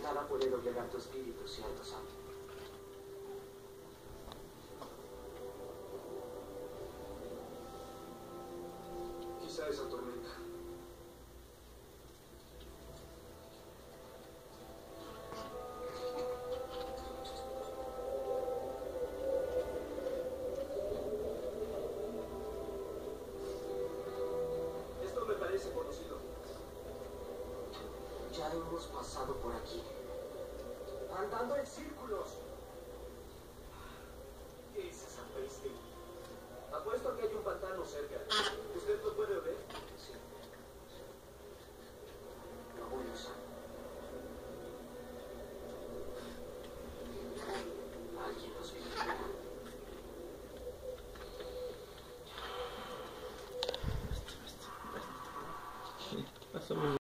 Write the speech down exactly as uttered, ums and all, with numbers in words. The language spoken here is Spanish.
Nada puede doblegar tu espíritu, ¿cierto, Sam? Quizá esa tormenta. Esto me parece conocido. Ya hemos pasado por aquí. Andando en círculos. ¿Qué es esa peste? Apuesto a que hay un pantano cerca. ¿Usted lo puede ver? Sí. Lo voy a usar. Alguien nos vigila. Pasamos